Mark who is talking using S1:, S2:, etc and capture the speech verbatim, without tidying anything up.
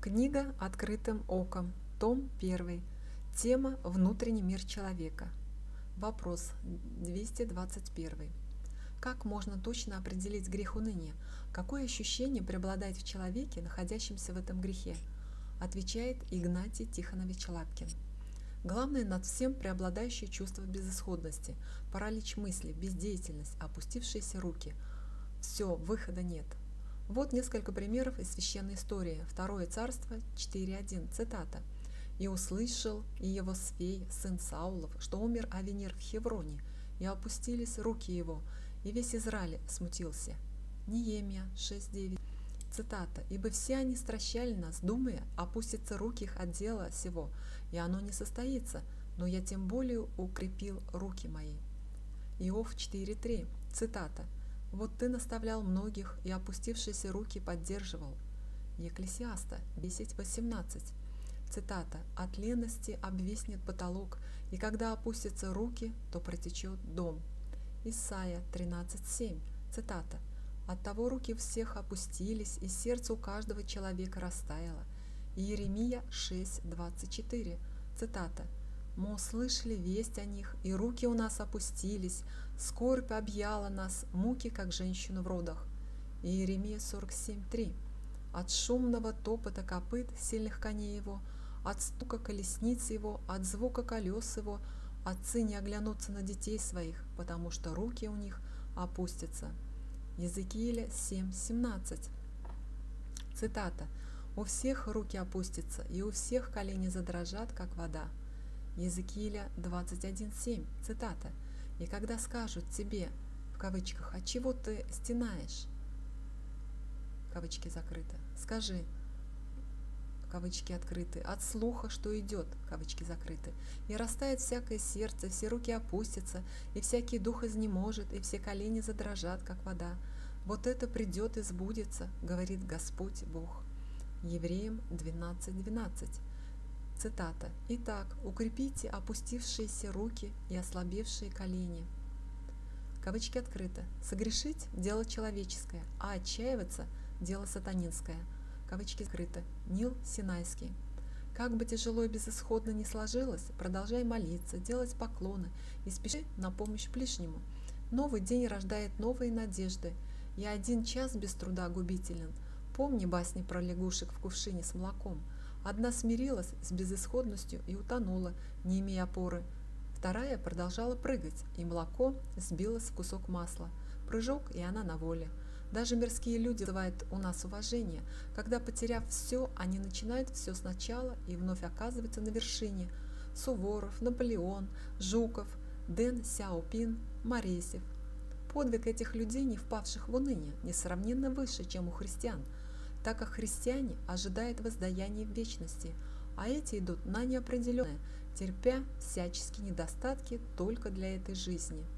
S1: Книга «Открытым оком», том первый. Тема «Внутренний мир человека». Вопрос двести двадцать один. Как можно точно определить грех уныния? Какое ощущение преобладает в человеке, находящемся в этом грехе? Отвечает Игнатий Тихонович Лапкин. Главное над всем преобладающее чувство безысходности, паралич мысли, бездеятельность, опустившиеся руки. Все, выхода нет. Вот несколько примеров из священной истории. Второе царство четыре один. Цитата. «И услышал Иевосвей, сын Саулов, что умер Авенир в Хевроне, и опустились руки его, и весь Израиль смутился». Неемия шесть девять. Цитата. «Ибо все они стращали нас, думая, опустятся руки их от дела сего, и оно не состоится, но я тем более укрепил руки мои». Иов четыре три. Цитата. «Вот ты наставлял многих, и опустившиеся руки поддерживал». Екклесиаста десять восемнадцать. Цитата. «От лености обвиснет потолок, и когда опустятся руки, то протечет дом». Исайя тринадцать семь. Цитата. «Оттого руки всех опустились, и сердце у каждого человека растаяло». Иеремия шесть двадцать четыре. Цитата. «Мы услышали весть о них, и руки у нас опустились, скорбь объяла нас, муки, как женщину в родах». Иеремия сорок семь три. «От шумного топота копыт сильных коней его, от стука колесниц его, от звука колес его, отцы не оглянутся на детей своих, потому что руки у них опустятся». Иезекииля семь семнадцать. Цитата. «У всех руки опустятся, и у всех колени задрожат, как вода». Иезекииля двадцать один семь. Цитата. «И когда скажут тебе, в кавычках, от чего ты стенаешь?» Кавычки закрыты. Скажи, кавычки открыты, от слуха, что идет, кавычки закрыты. И растает всякое сердце, все руки опустятся, и всякий дух изнеможет, и все колени задрожат, как вода. Вот это придет и сбудется, говорит Господь Бог». Евреям двенадцать двенадцать. Цитата. «Итак, укрепите опустившиеся руки и ослабевшие колени». Кавычки открыты. «Согрешить – дело человеческое, а отчаиваться – дело сатанинское». Кавычки закрыты. Нил Синайский. «Как бы тяжело и безысходно ни сложилось, продолжай молиться, делать поклоны и спеши на помощь ближнему. Новый день рождает новые надежды, и один час без труда губителен. Помни басни про лягушек в кувшине с молоком. Одна смирилась с безысходностью и утонула, не имея опоры. Вторая продолжала прыгать, и молоко сбилось в кусок масла. Прыжок, и она на воле. Даже мирские люди вызывают у нас уважение, когда, потеряв все, они начинают все сначала и вновь оказываются на вершине. Суворов, Наполеон, Жуков, Дэн Сяопин, Моресев. Подвиг этих людей, не впавших в уныние, несравненно выше, чем у христиан, так как христиане ожидают воздаяния в вечности, а эти идут на неопределенное, терпя всяческие недостатки только для этой жизни.